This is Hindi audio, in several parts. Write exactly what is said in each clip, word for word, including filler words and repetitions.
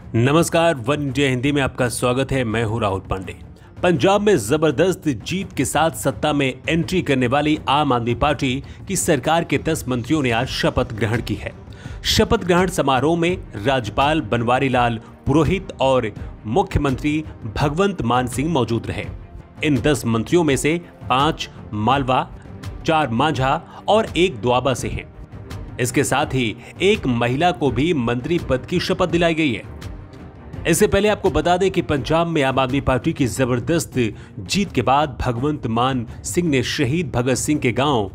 नमस्कार, वन इंडिया हिंदी में आपका स्वागत है। मैं हूं राहुल पांडे। पंजाब में जबरदस्त जीत के साथ सत्ता में एंट्री करने वाली आम आदमी पार्टी की सरकार के दस मंत्रियों ने आज शपथ ग्रहण की है। शपथ ग्रहण समारोह में राज्यपाल बनवारी लाल पुरोहित और मुख्यमंत्री भगवंत मान सिंह मौजूद रहे। इन दस मंत्रियों में से पांच मालवा, चार मांझा और एक दोआबा से हैं। इसके साथ ही एक महिला को भी मंत्री पद की शपथ दिलाई गई है। इससे पहले आपको बता दें कि पंजाब में आम आदमी पार्टी की जबरदस्त जीत के बाद भगवंत मान सिंह ने शहीद भगत सिंह के गांव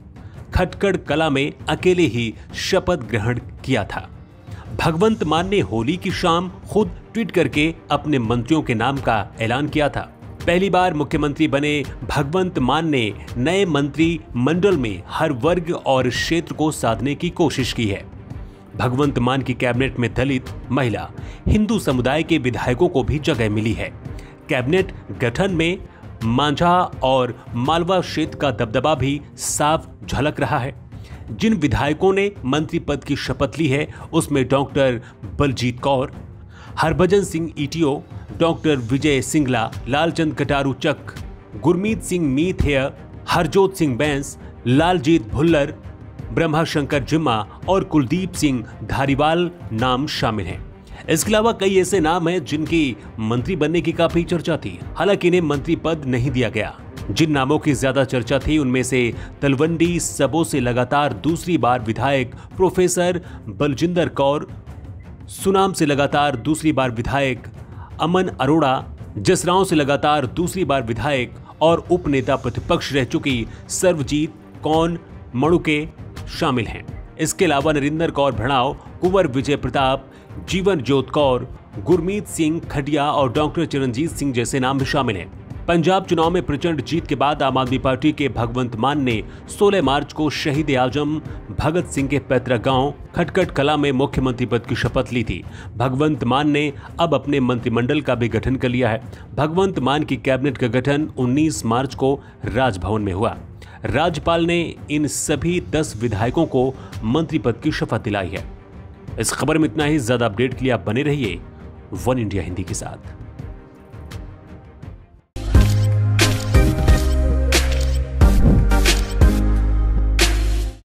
खटकड़ कला में अकेले ही शपथ ग्रहण किया था। भगवंत मान ने होली की शाम खुद ट्वीट करके अपने मंत्रियों के नाम का ऐलान किया था। पहली बार मुख्यमंत्री बने भगवंत मान ने नए मंत्री मंडल में हर वर्ग और क्षेत्र को साधने की कोशिश की है। भगवंत मान की कैबिनेट में दलित, महिला, हिंदू समुदाय के विधायकों को भी जगह मिली है। कैबिनेट गठन में मांझा और मालवा क्षेत्र का दबदबा भी साफ झलक रहा है। जिन विधायकों ने मंत्री पद की शपथ ली है उसमें doctor Baljit Kaur, Harbhajan Singh ETO, doctor Vijay Singla, Lalchand Kataruchak, Gurmeet Singh Meet Hayer, Harjot Singh Bains, Laljit Bhullar, Brahmashankar Jimpa और कुलदीप सिंह धारीवाल नाम शामिल हैं। इसके अलावा कई ऐसे नाम हैं जिनकी मंत्री बनने की काफी चर्चा थी। हालांकि इन्हें मंत्री पद नहीं दिया गया। जिन नामों की ज्यादा चर्चा थी उनमें से तलवंडी सबो से लगातार दूसरी बार विधायक प्रोफेसर बलजिंदर कौर, सुनाम से लगातार दूसरी बार विधायक अमन अरोड़ा, जसरांव से लगातार दूसरी बार विधायक और उपनेता प्रतिपक्ष रह चुकी सर्वजीत कौन मणुके शामिल हैं। इसके अलावा नरिंदर कौर भड़ाव, कुंवर विजय प्रताप, जीवन जोत कौर, गुरमीत सिंह खटिया और डॉक्टर चिरंजीत सिंह जैसे नाम भी शामिल हैं। पंजाब चुनाव में प्रचंड जीत के बाद आम आदमी पार्टी के भगवंत मान ने सोलह मार्च को शहीद आजम भगत सिंह के पैतृक गांव खटकड़ कला में मुख्यमंत्री पद की शपथ ली थी। भगवंत मान ने अब अपने मंत्रिमंडल का भी गठन कर लिया है। भगवंत मान की कैबिनेट का गठन उन्नीस मार्च को राजभवन में हुआ। राज्यपाल ने इन सभी दस विधायकों को मंत्री पद की शपथ दिलाई है। इस खबर में इतना ही। ज्यादा अपडेट के लिए आप बने रहिए वन इंडिया हिंदी के साथ।